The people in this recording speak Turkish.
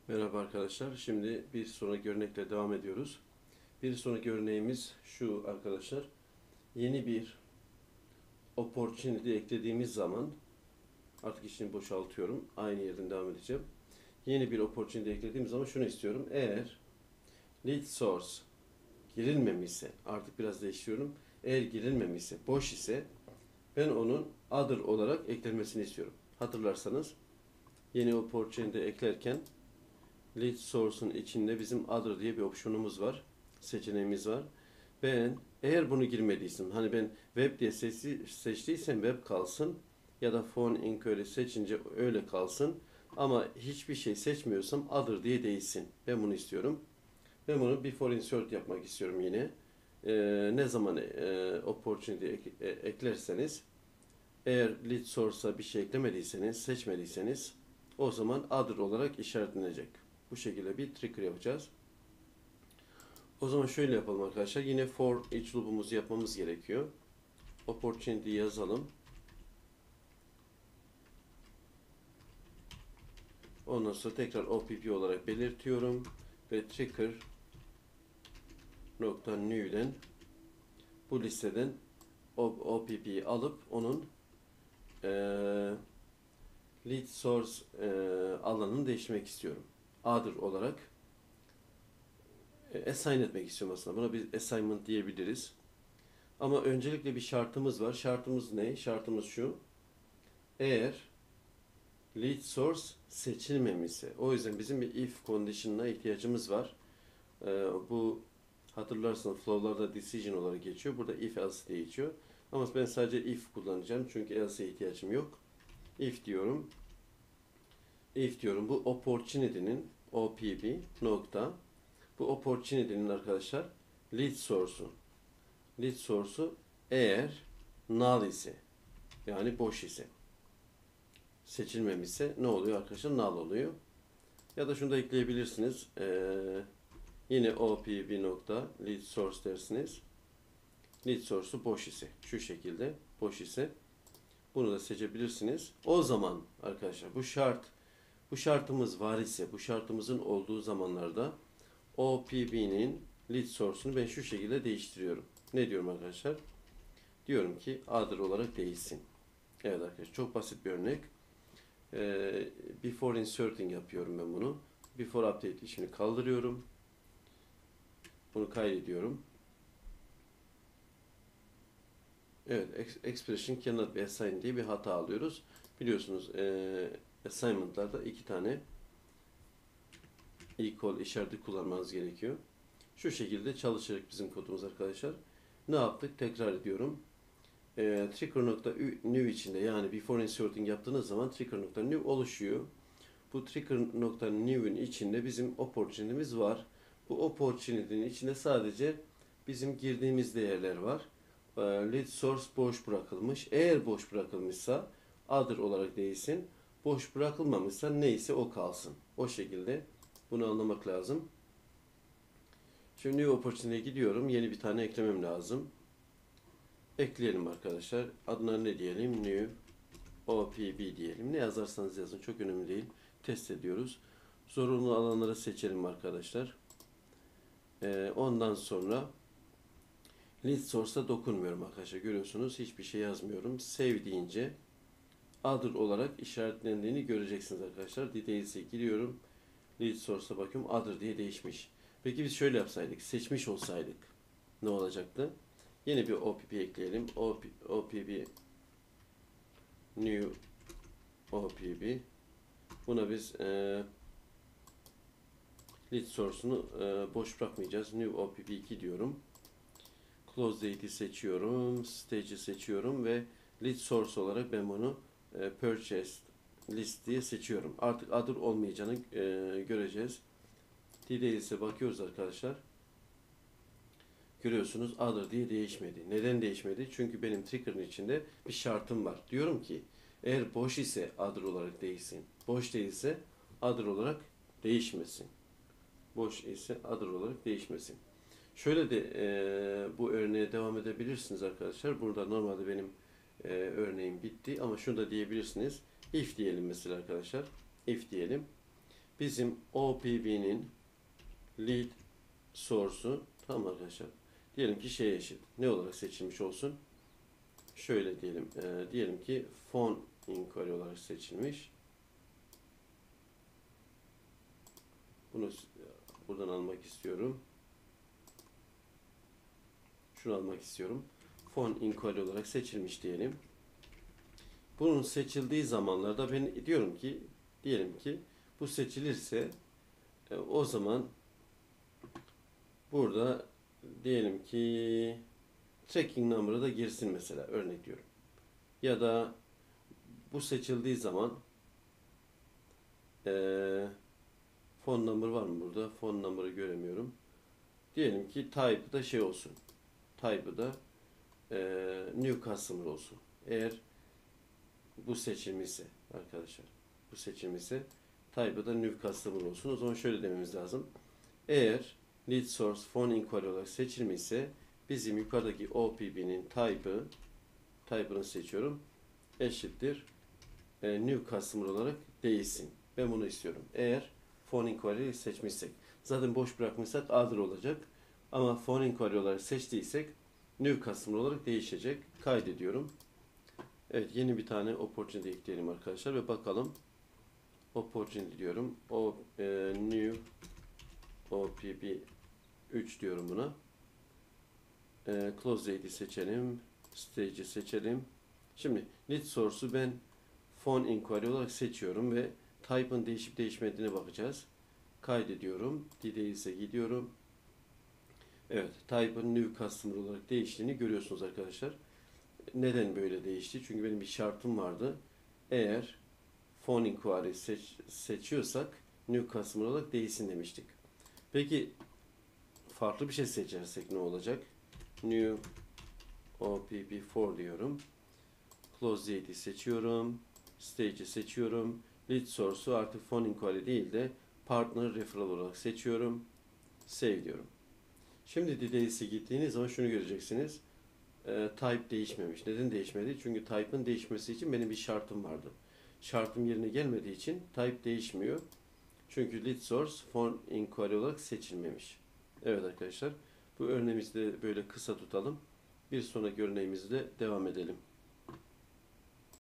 Merhaba arkadaşlar. Şimdi bir sonraki örnekle devam ediyoruz. Bir sonraki örneğimiz şu arkadaşlar. Yeni bir opportunity eklediğimiz zaman artık işini boşaltıyorum. Aynı yerden devam edeceğim. Yeni bir opportunity eklediğim zaman şunu istiyorum. Eğer lead source girilmemişse artık biraz değiştiriyorum. Eğer girilmemişse, boş ise ben onun other olarak eklenmesini istiyorum. Hatırlarsanız yeni opportunity eklerken lead source'un içinde bizim other diye bir opsiyonumuz var. Seçeneğimiz var. Ben eğer bunu girmediysem, hani ben web diye seçtiysem web kalsın ya da phone inquiry seçince öyle kalsın. Ama hiçbir şey seçmiyorsam other diye değişsin. Ben bunu istiyorum. Ben bunu before insert yapmak istiyorum yine. Ne zaman opportunity eklerseniz, eğer lead source'a bir şey eklemediyseniz, seçmediyseniz o zaman other olarak işaretlenecek. Bu şekilde bir trigger yapacağız. O zaman şöyle yapalım arkadaşlar. Yine for each loop'umuzu yapmamız gerekiyor. Opportunity yazalım. Ondan sonra tekrar opp olarak belirtiyorum. Ve trigger nokta new'den bu listeden opp'yi alıp onun lead source alanını değiştirmek istiyorum. Other olarak assign etmek istiyorum aslında. Buna bir assignment diyebiliriz. Ama öncelikle bir şartımız var. Şartımız ne? Şartımız şu. Eğer lead source seçilmemişse, o yüzden bizim bir if condition'ına ihtiyacımız var. Bu hatırlarsanız flow'larda decision olarak geçiyor. Burada if else diye geçiyor. Ama ben sadece if kullanacağım çünkü else'e ihtiyacım yok. If diyorum. If diyorum. Bu opportunity'nin opp nokta. Bu opportunity'nin arkadaşlar lead source'u eğer null ise, yani boş ise, seçilmemişse ne oluyor arkadaşlar? Null oluyor. Ya da şunu da ekleyebilirsiniz. Yine opp nokta lead source dersiniz. Lead source'u boş ise, şu şekilde boş ise bunu da seçebilirsiniz. O zaman arkadaşlar bu şartımız var ise, bu şartımızın olduğu zamanlarda opp'nin lead source'unu ben şu şekilde değiştiriyorum. Ne diyorum arkadaşlar? Diyorum ki other olarak değişsin. Evet arkadaşlar, çok basit bir örnek. Before inserting yapıyorum ben bunu. Before update işini kaldırıyorum. Bunu kaydediyorum. Evet, expression cannot be assigned diye bir hata alıyoruz. Biliyorsunuz assignment'larda iki tane equal işareti kullanmanız gerekiyor. Şu şekilde çalışacak bizim kodumuz arkadaşlar. Ne yaptık? Tekrar ediyorum. Trigger.new içinde, yani before inserting yaptığınız zaman trigger.new oluşuyor. Bu trigger.new'ün içinde bizim opportunity'miz var. Bu opportunity'nin içinde sadece bizim girdiğimiz değerler var. Lead source boş bırakılmış. Eğer boş bırakılmışsa other olarak değilsin. Boş bırakılmamışsa neyse o kalsın. O şekilde bunu anlamak lazım. Şimdi new opportunity'ye gidiyorum. Yeni bir tane eklemem lazım. Ekleyelim arkadaşlar. Adına ne diyelim? New opp diyelim. Ne yazarsanız yazın. Çok önemli değil. Test ediyoruz. Zorunlu alanları seçelim arkadaşlar. Ondan sonra lead source'a dokunmuyorum arkadaşlar. Görüyorsunuz hiçbir şey yazmıyorum. Save deyince other olarak işaretlendiğini göreceksiniz arkadaşlar. Details'e giriyorum. Lead source'a bakıyorum. Other diye değişmiş. Peki biz şöyle yapsaydık. Seçmiş olsaydık ne olacaktı? Yeni bir opp ekleyelim. Opp new opp. Buna biz lead source'unu boş bırakmayacağız. New opp 2 diyorum. Close date'i seçiyorum. Stage'i seçiyorum ve lead source olarak ben bunu purchased list diye seçiyorum. Artık other olmayacağını göreceğiz. Details'e bakıyoruz arkadaşlar. Görüyorsunuz other diye değişmedi. Neden değişmedi? Çünkü benim trigger'ın içinde bir şartım var. Diyorum ki eğer boş ise other olarak değişsin. Boş değilse other olarak değişmesin. Boş ise other olarak değişmesin. Şöyle de bu örneğe devam edebilirsiniz arkadaşlar. Burada normalde benim örneğim bitti ama şunu da diyebilirsiniz. If diyelim mesela arkadaşlar. If diyelim. bizim OPB'nin lead source'u, tamam arkadaşlar. Diyelim ki şeye eşit. Ne olarak seçilmiş olsun? Şöyle diyelim. Diyelim ki phone inquiry olarak seçilmiş. Bunu buradan almak istiyorum. Şunu almak istiyorum. Phone inquiry olarak seçilmiş diyelim. Bunun seçildiği zamanlarda ben diyorum ki, diyelim ki bu seçilirse o zaman burada diyelim ki tracking number'ı da girsin mesela, örnek diyorum. Ya da bu seçildiği zaman phone number var mı burada? Phone number'ı göremiyorum. Diyelim ki type'ı da şey olsun. Type'ı da new customer olsun. Eğer bu seçilmişse arkadaşlar, bu seçilmişse type'ı da new customer olsun. O zaman şöyle dememiz lazım. Eğer lead source phone inquiry olarak seçilmişse bizim yukarıdaki OPB'nin type'ını seçiyorum. Eşittir new customer olarak değilsin. Ben bunu istiyorum. Eğer phone inquiry seçmişsek. Zaten boş bırakmışsak other olacak. Ama phone inquiry olarak seçtiysek new customer olarak değişecek. Kaydediyorum. Evet, yeni bir tane opportunity ekleyelim arkadaşlar ve bakalım. Opportunity diyorum. New OPB 3 diyorum buna. Close date'i seçelim. Stage'i seçelim. Şimdi lead source'u ben phone inquiry olarak seçiyorum ve type'ın değişip değişmediğine bakacağız. Kaydediyorum. Details'e gidiyorum. Evet, type'ın new customer olarak değiştiğini görüyorsunuz arkadaşlar. Neden böyle değişti? Çünkü benim bir şartım vardı. Eğer phone inquiry seçiyorsak new customer olarak değilsin demiştik. Peki farklı bir şey seçersek ne olacak? New OPB4 diyorum. Close date'i seçiyorum. Stage'i seçiyorum. Lead source'u artık phone inquiry değil de partner referral olarak seçiyorum. Save diyorum. Şimdi details'e gittiğiniz zaman şunu göreceksiniz. Type değişmemiş. Neden değişmedi? Çünkü type'ın değişmesi için benim bir şartım vardı. Şartım yerine gelmediği için type değişmiyor. Çünkü lead source phone inquiry olarak seçilmemiş. Evet arkadaşlar, bu örneğimizi de böyle kısa tutalım. Bir sonraki örneğimizde devam edelim.